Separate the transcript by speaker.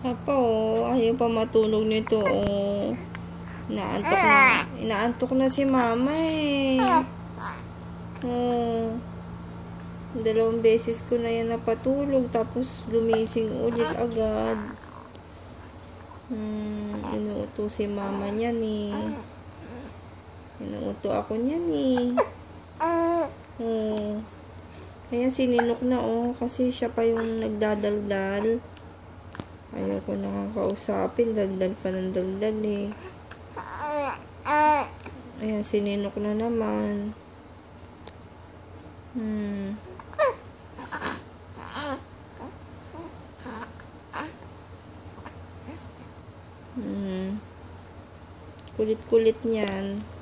Speaker 1: Papa, oh, ayaw pa matulog nito, oh. Inaantok na si mama, eh. Oh. 2 beses ko na yan napatulog, tapos gumising ulit agad. Inuuto si mama niyan, eh. Inuuto ako niyan, eh. Oh. Kaya sininok na, oh, kasi siya pa yung nagdadaldal. Ayaw ko na kausapin, daldal pa ng daldal, eh. Ayan, sininok na naman. Kulit-kulit niyan.